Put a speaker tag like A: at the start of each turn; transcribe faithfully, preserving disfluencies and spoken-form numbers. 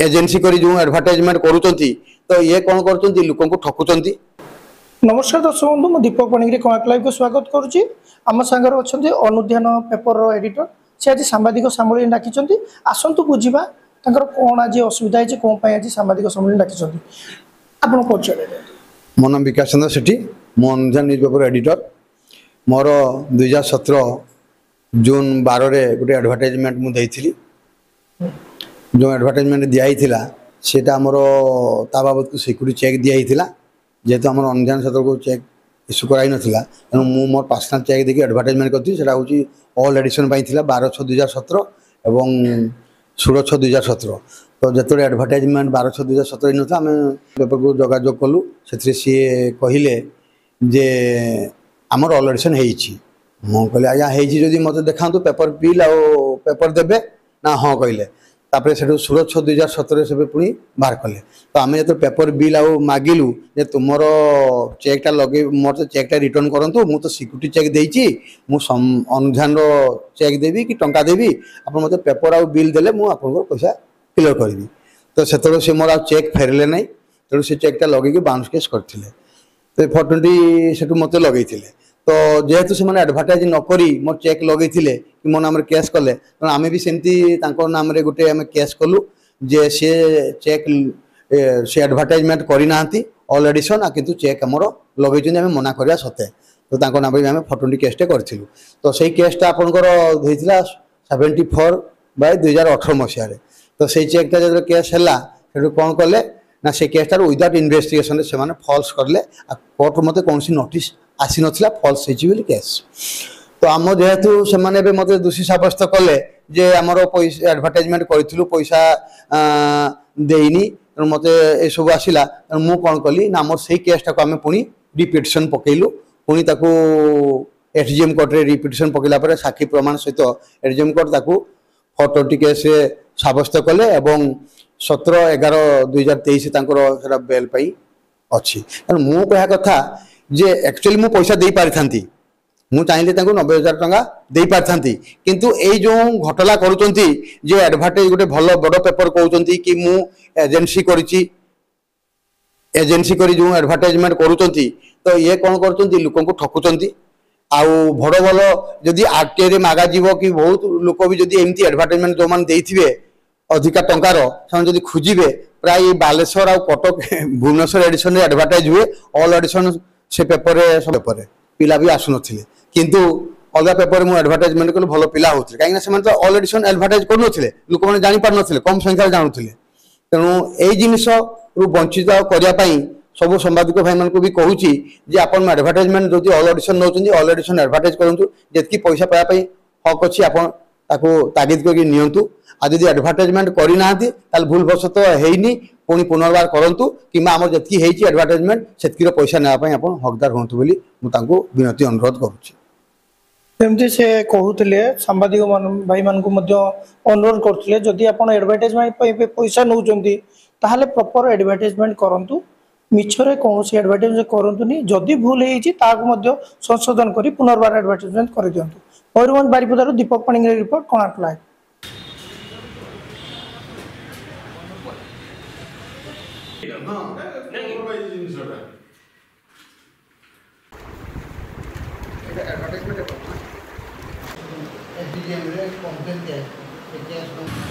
A: Agency करी जो advertisement करूचंती तो ये कौन करचंती लोक को ठकुचंती।
B: नमस्कार दर्शक बंधु मु दीपक पणिग्री कनक लाइव को स्वागत करुच्ची आम सांगर अच्छा अनुध्यान पेपर एडिटर से आज सांबादिक सम्मेलन डाकी आसतु बुझा कौन आज असुविधा है कौन आज सांबादिक सम्मेलन डाकी आपन परिचय।
A: मो नाम विकास चंद्र सेठी मु अनुध्यान न्यूज पेपर एडिटर मोर दुई हजार सतर जून बार गोटे एडवर्टाइजमेंट मुझे जो एडवर्टाइजमेंट दिखाई सेटा आमर ता बाबद को सिक्यूरिटी चेक दिखाई जेहेतु आम अनुध्यान क्षेत्र को चेक इश्यू कराई नाला तेणु मु मोर पर्सनाल चेक देखिए एडवर्टाइजमेंट करती हूँ ऑल एडिशन बारह छः दुई हजार सतर और षोल छः दुई हजार सतर तो जो एडवर्टाइजमेंट बारह छः दुई हजार सतर ना आम पेपर को जोगाजोग कलु से सी कहले जे आमर ऑल एडिशन हो कहले आज्ञा होदी मत देखा पेपर बिल आ पेपर देवे ना हाँ कहले तापर से षोल छः दुई हजार सतर से पुणी बाहर कले तो आम जो पेपर बिल आ मागिलु जे तुम चेकटा लगे मोर तो चेकटा रिटर्न करूँ मु तो सिक्यूरीटी चेक देती मुझे अनुध्यान चेक देवी कि टंका देवी आप मत पेपर आ बिल देले मुझे पैसा क्लियर करी तो से सी मोर चेक फेरले ना तेणु से चेकटा लगे बाउंस केस करते तो फटोटी से मत लगे तो जेहेतु से एडवर्टाइज नक मोर चेक लगे कि मो नाम केस कले तो आम भी सेमती नाम गोटे आम केस कलु जे सी चेक से एडवर्टाइजमेंट करना ऑल एडिशन किंतु चेक आमर लगे आम मना करा सत्ते तो नाम भी आम फटोटी केसटे करूँ तो सही केसटा आपंकर होता सेवेन्टी फोर बाय दुई हजार अठर मसीह तो से चेकटा जो केस है कौन कले ना से केसटार विदाउट इन्वेस्टिगेशन से फल्स कले कोर्ट मत कौन नोटिस आसी नाला फल्स होली केस तो आम जेहेतु से मत दोषी सब्यस्त कले जे आमर पैसा एडवर्टाइजमेंट करूँ पैसा देनी तेणु मत ये सब आसला तेणु मु कौन कली ना आम से केसटा को आम पुणी रिपिटिशन पकेलु पुणी एसडीएम कोर्ट रे रिपिटिशन पकेला साक्षी प्रमाण सहित एसडीएम कोर्ट ताकू फटोटी केस सब्यस्त कले एवं सतर एगार दुई हजार तेईस बेल पाई अच्छी तेणु मु कह कथा जे एक्चुअली मु पैसा दे पारि थांती मु चाहिए नब्बे हजार टंका दे पारि थांती किंतु ए जो घटला करूचंती जे एडवर्टाइज गोटे भल बड़ पेपर कहउचंती कि मु एजेंसी करिची एजेंसी करी जो एडवर्टाइजमेंट करूचंती तो ये कौन करूचंती लोक को ठकुचंती आउ भड़ भल जदि आरटीआई रे मागा जीवो कि बहुत लोक भी जदि एमती एडवर्टाइजमेंट जो मान देथिबे अधिका टंकार से खोजे प्राय बालेश्वर आ कटक भुवनेश्वर एडिशन एडवर्टाइज हुए ऑल एडिशन से पेपर सब पेपर पिला भी आसु नथिले किंतु अलग पेपर मु एडवर्टाइजमेंट कल भल पिला होते कहीं से तो ऑल एडिशन एडवर्टाइज कर नथिले लोक माने जानि पार नथिले कम संख्या जानुथिले तेणु एई जिनिस रु वंचित करने सब संवादिक भाई मान को भी कहूँ जे आपन एडवर्टाइजमेंट जो ऑल एडिशन नौकरी ऑल एडिशन एडवर्टाइज करूँ जी पैसा पाइबा हक अच्छी आप तागिद करके नियंतु आ जदि एडवर्टाइजमेंट करना भूलवशत होनी पुणी पुनर्बार करूँ कि आम जी एडवर्टाइजमेंट से पैसा नापी आप हकदार हूँ बोली मुझे विनती अनुरोध करुँची
B: से कहते सांबादिक भाई मान अनुरोध करते जदि आप एडवर्टाइजमेंट पैसा नौ प्रॉपर एडवर्टाइजमेंट करूँ मिछरे कौन एडवर्टाइजमेंट करूँ जदि भूल हो संशोधन कर पुनर्बार एडवर्टाइजमेंट कर दिंतु। मयूरभंज बारिपदारू Deepak Panigrahi report Kanak live.
A: Advertisement